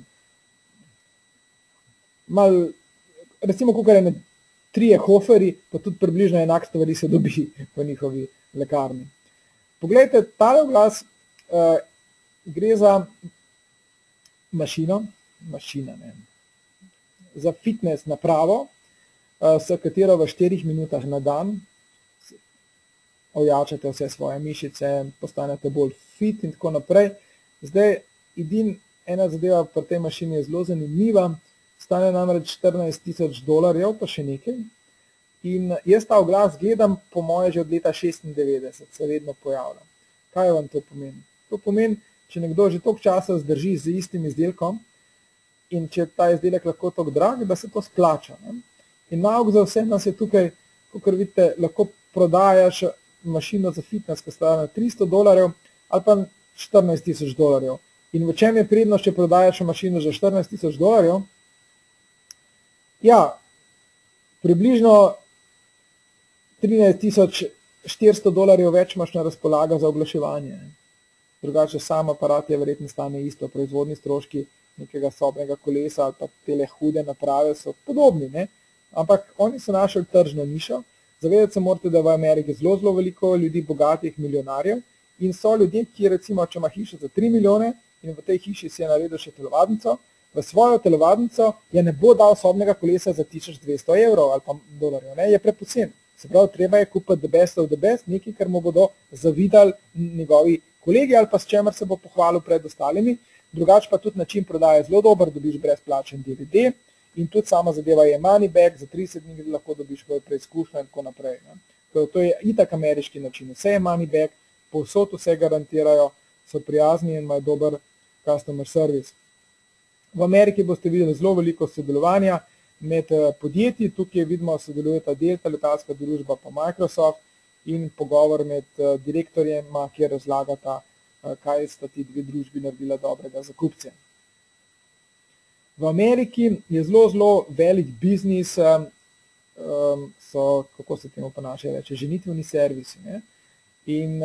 Recimo, kot je 3 Hoferji, pa tudi približno enak stvari se dobi v njihovi lekarni. Poglejte, tale oglas gre za mašina, za fitness napravo, s katero v 4 minutah na dan ojačate vse svoje mišice, postanete bolj fit in tako naprej. Zdaj, ena zadeva pri tej mašini je zelo zanimiva, stane namreč $14,000, pa še nekaj. In jaz ta oglas gledam po moje že od leta 96, se vedno pojavlja. Kaj vam to pomeni? To pomeni, če nekdo že toliko časa zdrži z istim izdelkom in če ta izdelek lahko toliko drag, da se to splača. In nauk za vse nas je tukaj, kakor vidite, lahko prodajaš mašino za fitness, ki stane $300 ali pa $14,000. In v čem je prednost, če prodajaš mašino za $14,000? Ja, približno $13,400 več imaš na razpolago za oglaševanje. Drugače sam aparat je verjetno stane isto, proizvodni stroški nekega sobnega kolesa ali pa tele hude naprave so podobni, ne? Ampak oni so našli tržno nišo. Zavedati se morate, da v Ameriki zelo veliko ljudi, bogatih milijonarjev, in so ljudje, ki recimo, če ima hišo za 3 milijone in v tej hiši si je naredil še telovadnico, v svojo telovadnico je ne bo dal sobnega kolesa za €1200 ali pa dolarjev, ne? Je prepocen. Se pravi, treba je kupiti the best of the best, nekaj, kar mu bodo zavidali njegovi kolegi ali pa s čemer se bo pohvalil pred ostalimi. Drugače pa tudi način prodaje zelo dober, dobiš brezplačen DVD in tudi sama zadeva je money back, za 30 dni lahko dobiš svojo preizkušnjo in tako naprej. To je itak ameriški način, vse je money back, povsod vse garantirajo, so prijazni in imajo dober customer service. V Ameriki boste videli zelo veliko sodelovanja med podjetji, tukaj vidimo sodelujeta Delta, letalska družba pa Microsoft in pogovor med direktorjema, kjer razlagata, kaj sta ti dve družbi naredila dobrega za kupce. V Ameriki je zelo velik biznis, so, kako se temu po naše reče, ženitveni servisi. Ne? In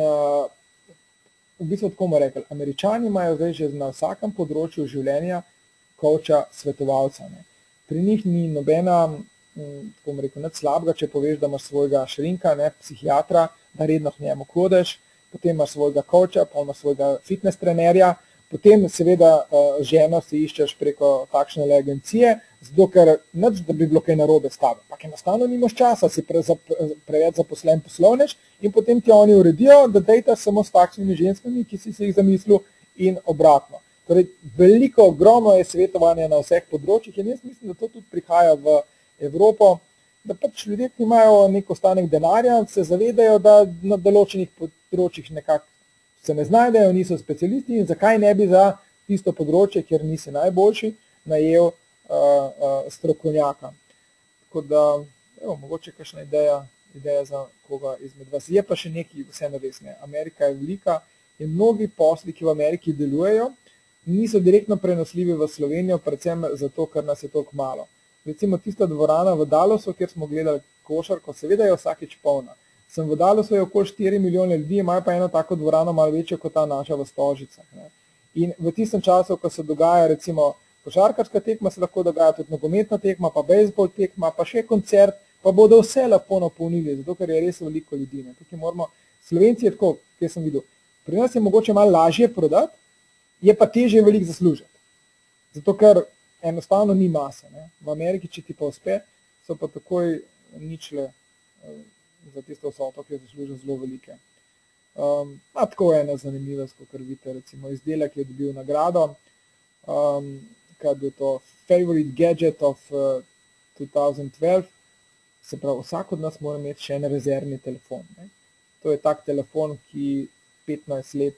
v bistvu tako bomo rekli, Američani imajo zdaj že na vsakem področju življenja coacha, svetovalca. Ne? Pri njih ni nobena, tako bom rekel, nič slabega, če poveš, da imaš svojega šrinka, ne, psihiatra, da redno k njemu hodeš, potem imaš svojega coacha, pa imaš svojega fitness trenerja, potem seveda ženo si iščeš preko takšne agencije, zato ker nič, da bi bilo kaj narobe s tabo. Pak enostavno nimaš časa, si preveč zaposlen poslovnež in potem ti oni uredijo, da dejtaš samo s takšnimi ženskami, ki si se jih zamislil in obratno. Torej, veliko, ogromno je svetovanja na vseh področjih in jaz mislim, da to tudi prihaja v Evropo, da pač ljudje, ki imajo nek ostanek denarja, se zavedajo, da na določenih področjih nekako se ne znajdejo, niso specialisti in zakaj ne bi za tisto področje, kjer nisi najboljši, najel strokovnjaka. Tako da, evo, mogoče kakšna ideja za koga izmed vas. Je pa še nekaj vseeno resne. Amerika je velika in mnogi posli, ki v Ameriki delujejo, niso direktno prenosljivi v Slovenijo, predvsem zato, ker nas je toliko malo. Recimo tista dvorana v Dallasu, kjer smo gledali košarko, seveda je vsakič polna. Sem v Dallasu je okoli 4 milijone ljudi, imajo pa eno tako dvorano malo večjo kot ta naša v Stožicah. Ne. In v tistem času, ko se dogaja recimo košarkarska tekma, se lahko dogaja tudi nogometna tekma, pa bejzbol tekma, pa še koncert, pa bodo vse lepo napolnili, zato ker je res veliko ljudi. Ne. Tukaj moramo, Slovenci je tako, kjer sem videl, pri nas je mogoče malo lažje prodati, je pa težje veliko zaslužiti. Zato ker enostavno ni mase. Ne. V Ameriki, če ti pa uspe, so pa takoj ničle za tisto vsoto, ki je zaslužil zelo velike. Tako je ena zanimivost, kot vidite, recimo izdelek je dobil nagrado, kaj je bil to Favorite Gadget of 2012, se pravi, vsak od nas mora imeti še en rezervni telefon. Ne. To je tak telefon, ki 15 let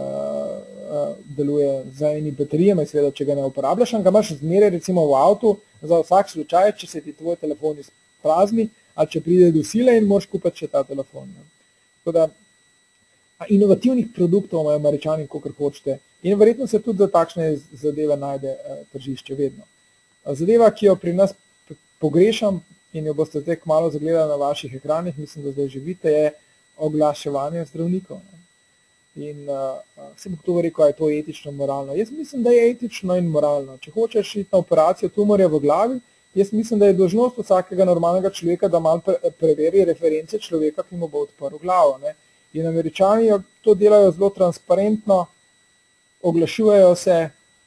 deluje z eni baterijami, seveda, če ga ne uporabljaš, ga imaš zmeraj recimo v avtu, za vsak slučaj, če se ti tvoj telefon izprazni, ali če pride do sile in moraš kupiti še ta telefon. Ne. Tako da, inovativnih produktov imajo Američani, kakor hočete. In verjetno se tudi za takšne zadeve najde tržišče vedno. Zadeva, ki jo pri nas pogrešam in jo boste zdaj kmalu zagledali na vaših ekranih, mislim, da zdaj že vidite, je oglaševanje zdravnikov. In se bo kdo rekel, je to etično, moralno. Jaz mislim, da je etično in moralno. Če hočeš iti na operacijo tumorja v glavi, jaz mislim, da je dolžnost vsakega normalnega človeka, da malo preveri reference človeka, ki mu bo odprl glavo. In Američani to delajo zelo transparentno, oglašujejo se,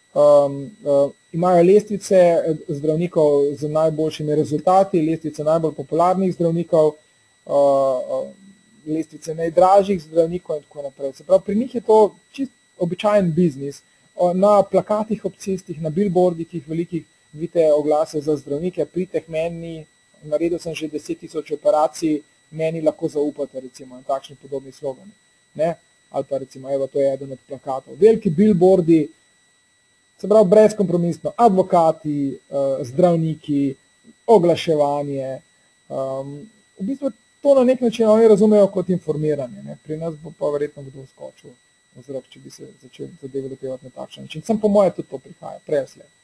imajo lestvice zdravnikov z najboljšimi rezultati, lestvice najbolj popularnih zdravnikov, lestvice najdražjih zdravnikov in tako naprej. Se pravi, pri njih je to čist običajen biznis. Na plakatih ob cestih, na billboardih velikih vidite oglase za zdravnike, pridite k meni, naredil sem že 10.000 operacij, meni lahko zaupate, recimo, in takšni podobni slogani. Ali pa recimo, evo, to je eden od plakatov. Veliki billboardi, se pravi, brezkompromisno, advokati, zdravniki, oglaševanje, v bistvu to na nek način oni razumejo kot informiranje. Pri nas bo pa verjetno kdo skočil v zrak, če bi se začel zadeve lotevati na takšen način. Sem po moje tudi to prihaja, prej ali slej.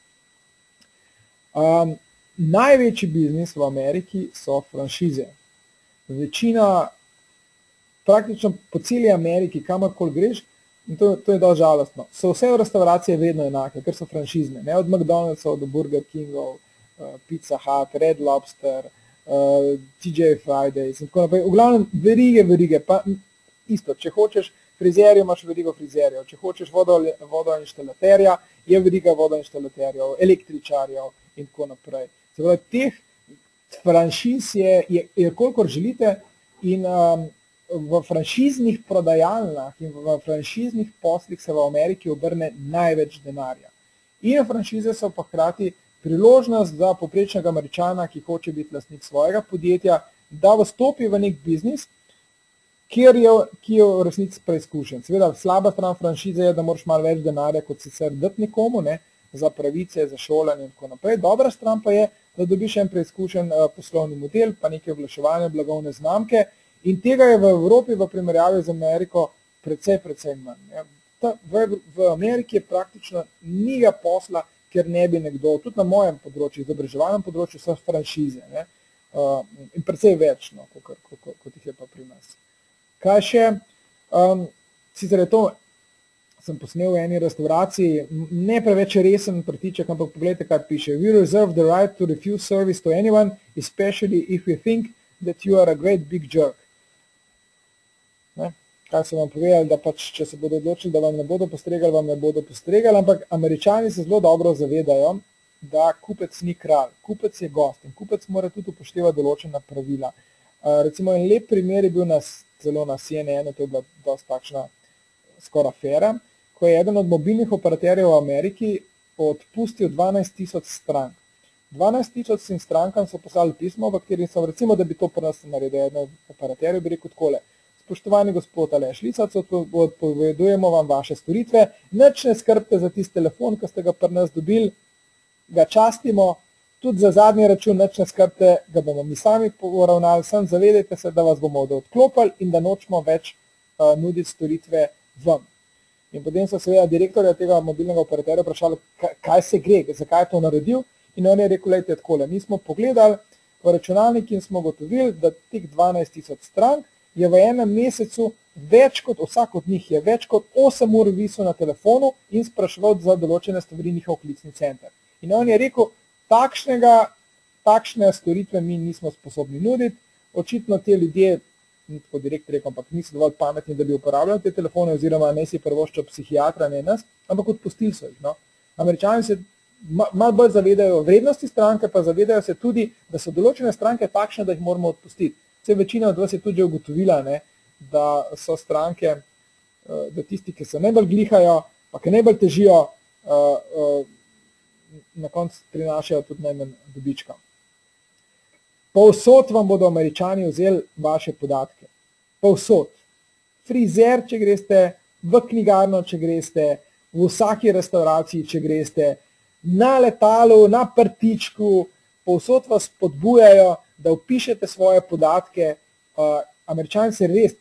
Največji biznis v Ameriki so franšize. Večina, praktično po celi Ameriki, kamorkoli greš, in to je dosti žalostno, so vse restauracije vedno enake, ker so franšizne. Od McDonald'sov do Burger Kingov, Pizza Hut, Red Lobster, TGI Fridays in tako naprej. V glavnem verige, pa isto, če hočeš frizerjo, imaš verigo frizerjev, če hočeš vodoinštalaterja, je veriga vodoinštalaterjev, električarjev in tako naprej. Se pravi, teh franšiz je kolikor želite in v franšiznih prodajalnah in v franšiznih poslih se v Ameriki obrne največ denarja. In franšize so pa hkrati priložnost za povprečnega Američana, ki hoče biti lastnik svojega podjetja, da vstopi v nek biznis, ki je v resnici preizkušen. Seveda, slaba stran franšize je, da moraš malo več denarja kot sicer dati nekomu, za pravice, za šolanje in tako naprej. Dobra stran pa je, da dobiš en preizkušen poslovni model, pa neke oglaševanje, blagovne znamke, in tega je v Evropi v primerjavi z Ameriko precej manj. V Ameriki je praktično niga posla, ker ne bi nekdo, tudi na mojem področju, izobraževalnem področju, so franšize. In precej več, kot jih je pa pri nas. Kaj še? Sicer je to, sem posnel v eni restauraciji, ne preveč resen prtiček, ampak pogledajte, kaj piše. We reserve the right to refuse service to anyone, especially if we think that you are a great big jerk. Kaj so vam povedali, da pač, če se bodo odločili, da vam ne bodo postregali, ampak Američani se zelo dobro zavedajo, da kupec ni kralj, kupec je gost in kupec mora tudi upoštevati določena pravila. Recimo en lep primer je bil celo na CNN, to je bila dosti takšna skoraj afera, ko je eden od mobilnih operaterjev v Ameriki odpustil 12.000 strank. 12.000 strankam so poslali pismo, v kateri so, recimo, da bi to pri nas naredil eden od operaterjev, bi rekel takole: spoštovani gospod Aleš Lisac, odpovedujemo vam vaše storitve, nič ne skrbite za tisti telefon, ki ste ga pri nas dobili, ga častimo, tudi za zadnji račun nič ne skrbite, ga bomo mi sami poravnali, samo zavedajte se, da vas bomo odklopili in da nočemo več nuditi storitve vam. In potem so seveda direktorja tega mobilnega operaterja vprašali, kaj se gre, zakaj je to naredil, in on je rekel, lejte takole, mi smo pogledali v računalnik in smo gotovili, da teh 12.000 strank je v enem mesecu vsak od njih je več kot 8 ur visel na telefonu in spraševal za določene stvari njihov klicni center. In on je rekel, takšne storitve mi nismo sposobni nuditi, očitno te ljudje, ni tako direkt rekel, ampak niso dovolj pametni, da bi uporabljali te telefone, oziroma ne si prvoščil psihiatra, ne nas, ampak odpustili so jih. Američani se malo bolj zavedajo vrednosti stranke, pa zavedajo se tudi, da so določene stranke takšne, da jih moramo odpustiti. Vse večina od vas je tudi ugotovila, da so stranke, da tisti, ki se najbolj glihajo, pa ki najbolj težijo, na koncu prinašajo tudi najmanj dobička. Povsod vam bodo Američani vzeli vaše podatke. Povsod. Frizer, če greste, v knjigarno, če greste, v vsaki restauraciji, če greste, na letalu, na prtičku, povsod vas spodbujajo, da vpišete svoje podatke. Američani se res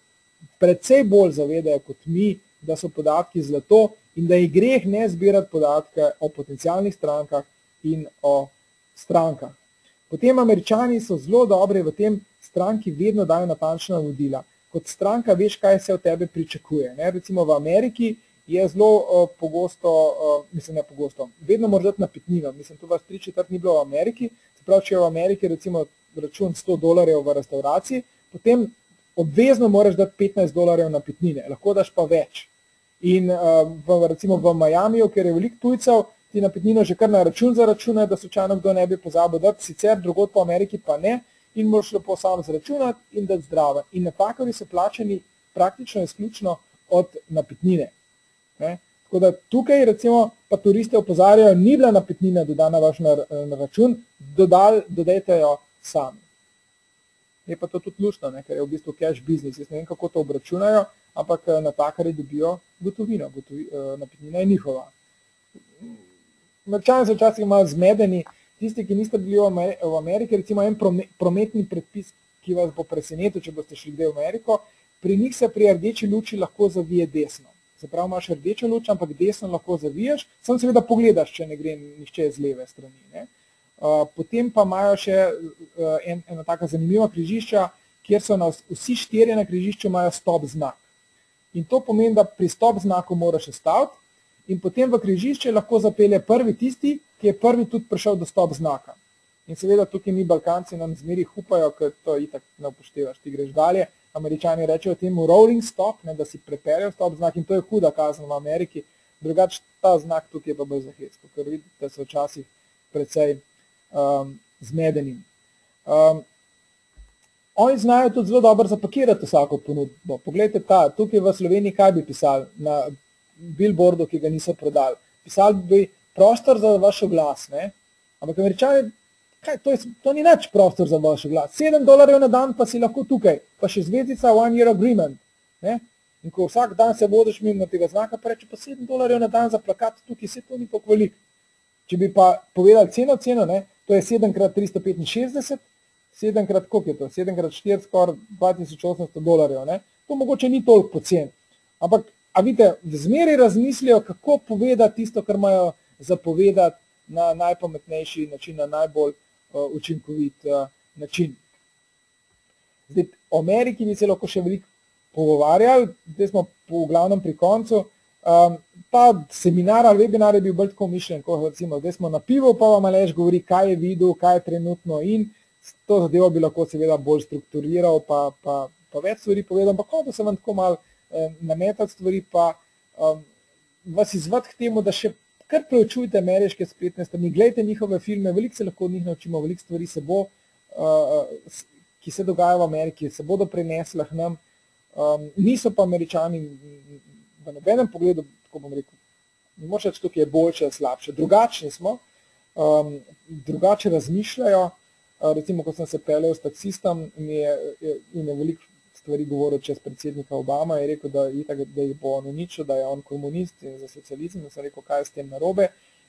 precej bolj zavedajo kot mi, da so podatki zlato in da je greh ne zbirati podatke o potencialnih strankah in o strankah. Potem Američani so zelo dobri v tem, stranki vedno dajo natančna navodila. Kot stranka veš, kaj se od tebe pričakuje. Ne? Recimo v Ameriki je zelo pogosto, mislim ne pogosto, vedno moraš dati napitnino. Mislim, to vas 3/4 ni bilo v Ameriki. Se pravi, če je v Ameriki recimo račun $100 v restavraciji, potem obvezno moraš dati $15 napitnine, lahko daš pa več. In recimo v Miamiju, ker je veliko tujcev, ti napitnino že kar na račun zaračunajo, da slučajno kdo ne bi pozabil dati, sicer drugod po Ameriki pa ne, in moraš lepo sam zračunati in dati zdravo. In natakarji so plačani praktično izključno od napitnine. Ne? Tako da tukaj recimo pa turiste opozarjajo, ni bila napitnina dodana vaš na račun, dodajte jo sami. Je pa to tudi luštno, ne? Ker je v bistvu cash business. Jaz ne vem, kako to obračunajo, ampak natakarji dobijo gotovino, napitnina je njihova. Američani so včasih malo zmedeni, tisti, ki niste bili v Ameriki, recimo en prometni predpis, ki vas bo presenetil, če boste šli kdaj v Ameriko, pri njih se pri rdeči luči lahko zavije desno. Se pravi, imaš rdečo luč, ampak desno lahko zaviješ, samo seveda pogledaš, če ne gre nihče z leve strani. Ne? Potem pa imajo še ena taka zanimiva križišča, kjer so vsi štirje na križišču imajo stop znak. In to pomeni, da pri stop znaku moraš ustaviti in potem v križišče lahko zapelje prvi tisti, ki je prvi tudi prišel do stop znaka. In seveda tukaj mi Balkanci nam zmeri hupajo, ker to itak ne upoštevaš, ti greš dalje. Američani rečejo temu rolling stop, ne, da si prepeljev stop znak in to je huda kazen v Ameriki. Drugače ta znak tukaj je pa bolj za hecko, ker vidite, so včasih precej zmedeni. Oni znajo tudi zelo dobro zapakirati vsako ponudbo. Poglejte ta, tukaj v Sloveniji kaj bi pisali na billboardu, ki ga niso prodali. Pisali bi prostor za vaš oglas, ne? Ampak Američani, to ni nič prostor za vaš oglas. $7 na dan pa si lahko tukaj, pa še zvezdica one year agreement. Ne? In ko vsak dan se vodiš mimo tega znaka, pa reče pa $7 na dan za plakat, tukaj se to ni toliko veliko. Če bi pa povedali ceno, ne? To je 7x365, 7x, koliko je to? 7x4 skoraj $2800, ne? To mogoče ni toliko pocen. Ampak, a vidite, zmeraj razmislijo, kako povedati tisto, kar imajo zapovedati na najpametnejši način, na najbolj učinkovit način. Zdaj, o Ameriki bi se lahko še veliko pogovarjali, zdaj smo v glavnem pri koncu. Ta seminar ali webinar je bil bolj tako mišljen, kot recimo, zdaj smo na pivu, pa vam Aleš govori, kaj je videl, kaj je trenutno in to zadevo bi lahko seveda bolj strukturiral, pa več stvari povedal, ampak da se vam tako malo nametati stvari, pa vas izvati k temu, da še kar preučujte ameriške spletne strani, gledajte njihove filme, veliko se lahko od njih naučimo, veliko stvari se bo, ki se dogajajo v Ameriki, se bodo prenesle k nam. Niso pa Američani v nobenem pogledu, tako bom rekel, ne moče reči, tukaj je boljše, slabše. Drugačni smo, drugače razmišljajo. Recimo, ko sem se peljal s taksistom in je veliko stvari govoril čez predsednika Obama, je rekel, da jih bo on uničil, da je on komunist in za socializem. In sem rekel, kaj je s tem narobe.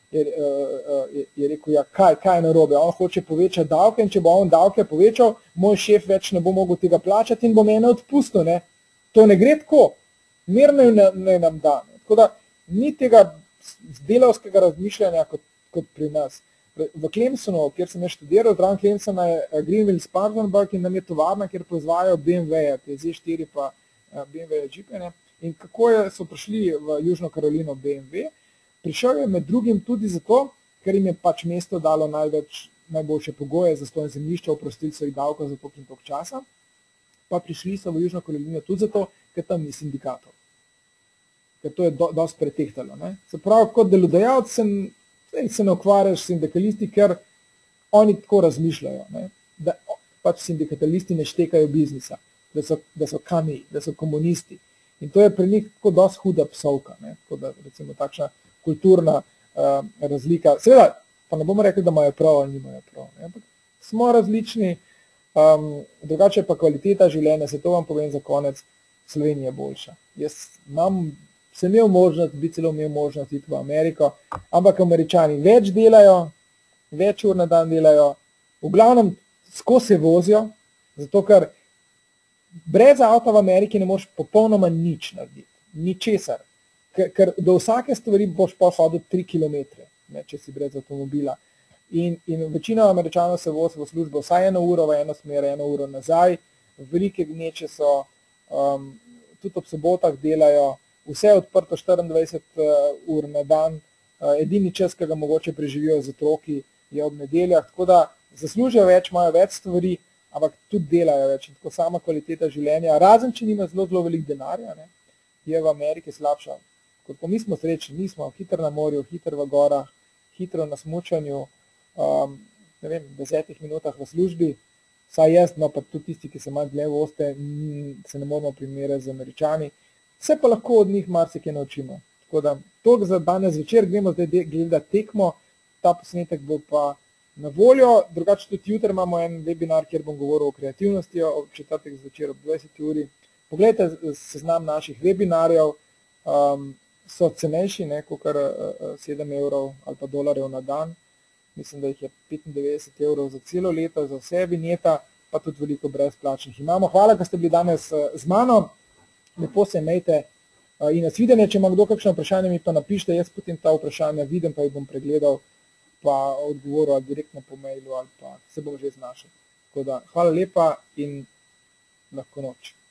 Je rekel, ja, kaj je narobe? On hoče povečati davke in če bo on davke povečal, moj šef več ne bo mogel tega plačati in bo mene odpustil. Ne? To ne gre tako. Mirno ne nam da. Tako da ni tega delavskega razmišljanja kot pri nas. V Clemsonu, kjer sem študiral, zraven Clemsona je Greenville Spartanburg in nam je tovarna, kjer proizvajajo BMW-je, te Z4 pa BMW-je džipe. In kako so prišli v Južno Karolino BMW? Prišel je med drugim tudi zato, ker jim je pač mesto dalo najboljše pogoje za stojno zemljišče, oprostili so jih davka za toliko in toliko časa, pa prišli so v Južno Karolino tudi zato, ker tam ni sindikatov. Ker to je dosti pretehtalo. Ne? Se pravi, kot delodajalec se ne ukvarjaš s sindikalisti, ker oni tako razmišljajo, ne? Da pač sindikalisti ne štekajo biznisa, da so kami, da so komunisti. In to je pri njih tako dosti huda psovka, ne? Tako da recimo takšna kulturna razlika. Seveda, pa ne bomo rekli, da imajo prav ali nimajo prav, ne? Ampak smo različni, drugače pa kvaliteta življenja, se to vam povem za konec, Slovenija je boljša. Jaz sem imel možnost, bi celo imel možnost iti v Ameriko, ampak Američani več delajo, več ur na dan delajo, v glavnem skozi se vozijo, zato ker brez avta v Ameriki ne moreš popolnoma nič narediti, ničesar, ker do vsake stvari boš pa hodil 3 kilometre, če si brez avtomobila. In večina Američanov se vozi v službo vsaj 1 uro v eno smer, 1 uro nazaj, velike gneče so, tudi ob sobotah delajo, vse je odprto 24 ur na dan, edini čas, ki ga mogoče preživijo z otroki, je ob nedeljah, tako da zaslužijo več, imajo več stvari, ampak tudi delajo več. In tako sama kvaliteta življenja, razen če nima zelo, zelo veliko denarja, ne, je v Ameriki slabša. Kot pa mi smo srečni, mi smo hitro na morju, hitro v gorah, hitro na smučanju, ne vem, v 10 minutah v službi, saj jaz, no pa tudi tisti, ki se malo dlje vozite, se ne moramo primerjati z Američani, se pa lahko od njih marsikaj naučimo. Tako da, toliko za danes večer, gremo zdaj gledati tekmo, ta posnetek bo pa na voljo, drugače tudi jutri imamo en webinar, kjer bom govoril o kreativnosti, ob četrtek zvečer ob 20 uri. Poglejte seznam naših webinarjev, so cenejši, kakor 7 evrov ali pa dolarjev na dan. Mislim, da jih je 95 evrov za celo leto, za vse vinjeta, pa tudi veliko brezplačnih imamo. Hvala, da ste bili danes z mano, lepo se imejte in nasvidenje. Če ima kdo kakšno vprašanje, mi pa napišite, jaz potem ta vprašanja vidim, pa jih bom pregledal, pa odgovoril ali direktno po mailu, ali pa se bom že znašel. Tako da, hvala lepa in lahko noč.